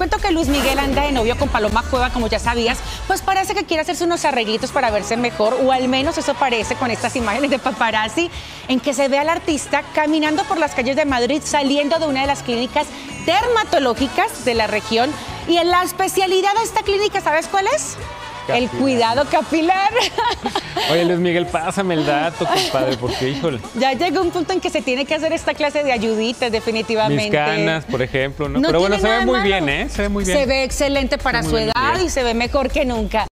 cuento que Luis Miguel anda de novio con Paloma Cueva, como ya sabías, pues parece que quiere hacerse unos arreglitos para verse mejor, o al menos eso parece con estas imágenes de paparazzi, en que se ve al artista caminando por las calles de Madrid, saliendo de una de las clínicas dermatológicas de la región. Y en la especialidad de esta clínica, ¿sabes cuál es? Capilar. El cuidado capilar. Oye, Luis Miguel, pásame el dato, compadre, porque, híjole. Ya llega un punto en que se tiene que hacer esta clase de ayuditas, definitivamente. Mis canas, por ejemplo, ¿no? Pero bueno, se ve muy bien, ¿eh? Se ve muy bien. Se ve excelente para su edad y se ve mejor que nunca.